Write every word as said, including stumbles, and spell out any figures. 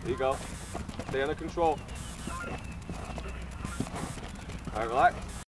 There you go. Stay under control. All right, relax.